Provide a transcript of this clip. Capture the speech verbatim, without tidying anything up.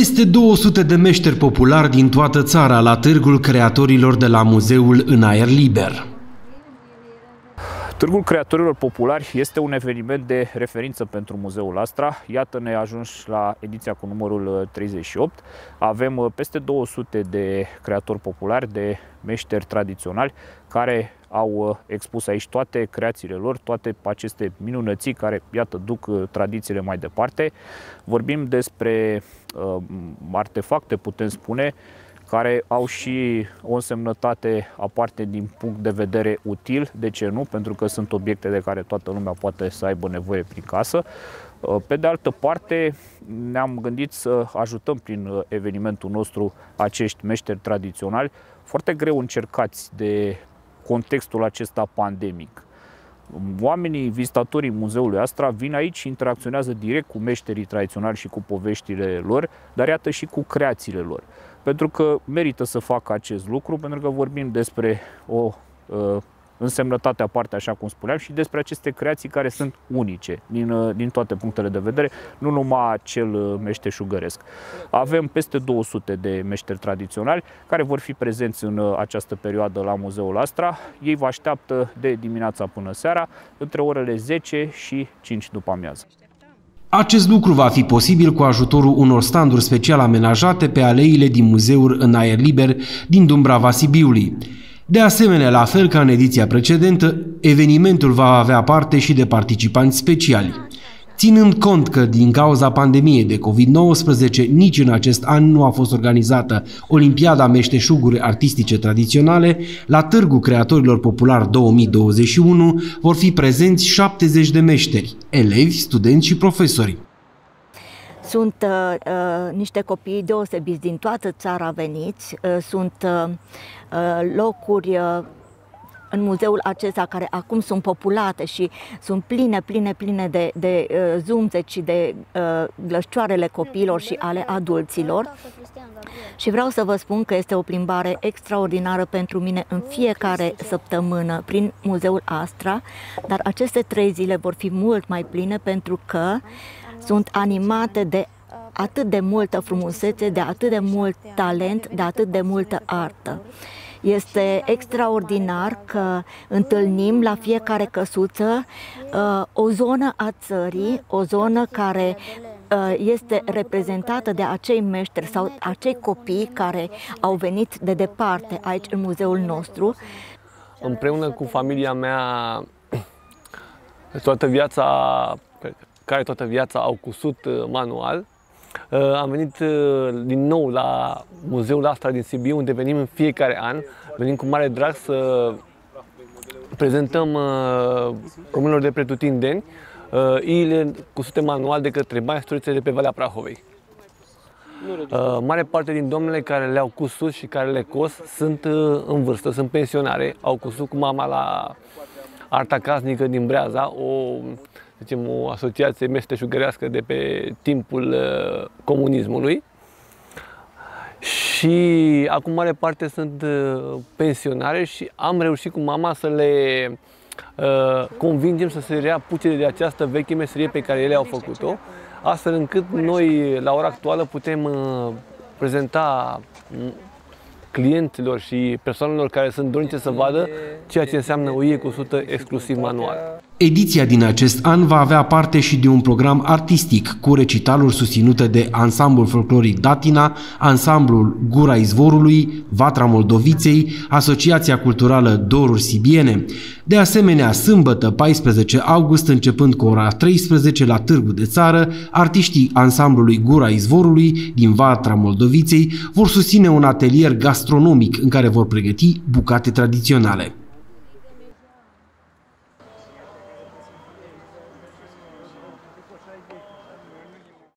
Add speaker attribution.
Speaker 1: Peste două sute de meșteri populari din toată țara la Târgul Creatorilor de la Muzeul în aer liber.
Speaker 2: Târgul Creatorilor Populari este un eveniment de referință pentru Muzeul Astra. Iată, ne ajungi la ediția cu numărul treizeci și opt. Avem peste două sute de creatori populari, de meșteri tradiționali, care au expus aici toate creațiile lor, toate aceste minunății care, iată, duc tradițiile mai departe. Vorbim despre uh, artefacte, putem spune, care au și o însemnătate aparte din punct de vedere util, de ce nu? Pentru că sunt obiecte de care toată lumea poate să aibă nevoie prin casă. Pe de altă parte, ne-am gândit să ajutăm prin evenimentul nostru acești meșteri tradiționali, foarte greu încercați de contextul acesta pandemic. Oamenii, vizitatorii Muzeului Astra vin aici și interacționează direct cu meșterii tradiționali și cu poveștile lor, dar iată și cu creațiile lor. Pentru că merită să facă acest lucru, pentru că vorbim despre o uh, însemnătate aparte, așa cum spuneam, și despre aceste creații care sunt unice din, uh, din toate punctele de vedere, nu numai cel uh, meșteșugăresc. Avem peste două sute de meșteri tradiționali care vor fi prezenți în uh, această perioadă la Muzeul Astra. Ei vă așteaptă de dimineața până seara, între orele zece și cinci după amiază.
Speaker 1: Acest lucru va fi posibil cu ajutorul unor standuri special amenajate pe aleile din muzeul în aer liber din Dumbrava Sibiului. De asemenea, la fel ca în ediția precedentă, evenimentul va avea parte și de participanți speciali. Ținând cont că din cauza pandemiei de COVID nouăsprezece nici în acest an nu a fost organizată Olimpiada Meșteșuguri Artistice Tradiționale, la Târgul Creatorilor Populari două mii douăzeci și unu vor fi prezenți șaptezeci de meșteri, elevi, studenți și profesori.
Speaker 3: Sunt uh, uh, niște copii deosebiți din toată țara veniți, uh, sunt uh, locuri uh, în muzeul acesta care acum sunt populate și sunt pline, pline, pline de, de uh, zumzeci și de uh, glășcioarele copiilor și ale adulților. Și vreau să vă spun că este o plimbare extraordinară pentru mine în fiecare săptămână prin Muzeul Astra, dar aceste trei zile vor fi mult mai pline pentru că sunt animate de atât de multă frumusețe, de atât de mult talent, de atât de multă artă. Este extraordinar că întâlnim la fiecare căsuță uh, o zonă a țării, o zonă care uh, este reprezentată de acei meșteri sau acei copii care au venit de departe aici în muzeul nostru.
Speaker 4: Împreună cu familia mea, toată viața, care toată viața au cusut manual, am venit din nou la Muzeul Astra din Sibiu, unde venim în fiecare an. Venim cu mare drag să prezentăm românilor de pretutindeni iile cusute manual de către maestruțe de pe Valea Prahovei. Mare parte din domnele care le-au cusut și care le cos sunt în vârstă, sunt pensionare. Au cusut cu mama la Arta Casnică din Breaza, o zicem, o asociație meșteșugărească de pe timpul uh, comunismului. Și acum mare parte sunt uh, pensionare și am reușit cu mama să le uh, convingem să se reapuce de această veche meserie pe care ele au făcut-o, astfel încât noi, la ora actuală, putem uh, prezenta clienților și persoanelor care sunt dornice să vadă ceea ce înseamnă o ie cusută exclusiv manual.
Speaker 1: Ediția din acest an va avea parte și de un program artistic cu recitaluri susținute de Ansamblul Folcloric Datina, Ansamblul Gura Izvorului, Vatra Moldoviței, Asociația Culturală Doruri Sibiene. De asemenea, sâmbătă paisprezece august, începând cu ora treisprezece la Târgul de Țară, artiștii Ansamblului Gura Izvorului din Vatra Moldoviței vor susține un atelier gastronomic în care vor pregăti bucate tradiționale.